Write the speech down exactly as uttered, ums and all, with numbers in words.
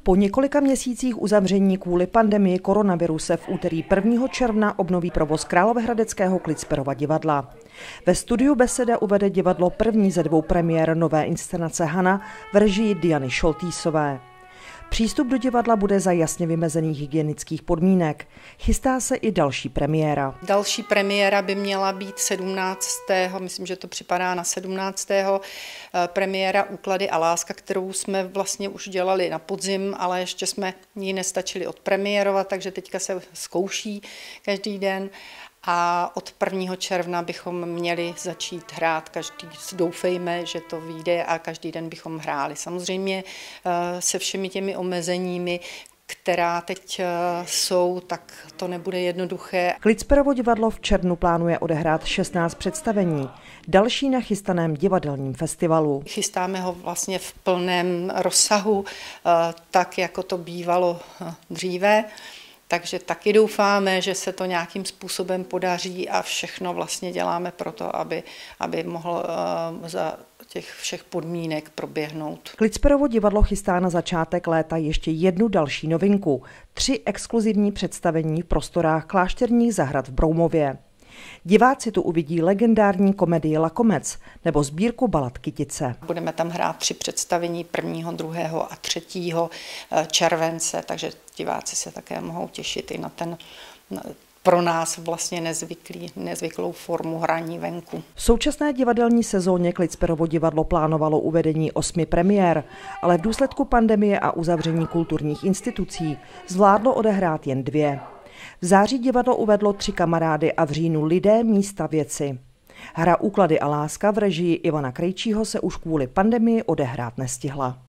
Po několika měsících uzavření kvůli pandemii koronaviru se v úterý prvního června obnoví provoz královéhradeckého Klitsperova divadla. Ve studiu Beseda uvede divadlo první ze dvou premiér nové inscenace Hana v režii Diany Šoltýsové. Přístup do divadla bude za jasně vymezených hygienických podmínek. Chystá se i další premiéra. Další premiéra by měla být sedmnáctého myslím, že to připadá na sedmnáctého premiéra Úklady a láska, kterou jsme vlastně už dělali na podzim, ale ještě jsme ji nestačili odpremiérovat, takže teďka se zkouší každý den. A od prvního června bychom měli začít hrát, každý, doufejme, že to vyjde a každý den bychom hráli. Samozřejmě se všemi těmi omezeními, která teď jsou, tak to nebude jednoduché. Klitsperovo divadlo v červnu plánuje odehrát šestnáct představení, další na chystaném divadelním festivalu. Chystáme ho vlastně v plném rozsahu, tak jako to bývalo dříve. Takže taky doufáme, že se to nějakým způsobem podaří a všechno vlastně děláme pro to, aby, aby mohlo uh, za těch všech podmínek proběhnout. Klitsperovo divadlo chystá na začátek léta ještě jednu další novinku. Tři exkluzivní představení v prostorách Klášterních zahrad v Broumově. Diváci tu uvidí legendární komedii Lakomec nebo sbírku balad Kytice. Budeme tam hrát tři představení prvního, druhého a třetího července, takže diváci se také mohou těšit i na ten pro nás vlastně nezvyklý, nezvyklou formu hraní venku. V současné divadelní sezóně Klitsperovo divadlo plánovalo uvedení osmi premiér, ale v důsledku pandemie a uzavření kulturních institucí zvládlo odehrát jen dvě. V září divadlo uvedlo Tři kamarády a v říjnu Lidé, místa, věci. Hra Úklady a láska v režii Ivana Krejčího se už kvůli pandemii odehrát nestihla.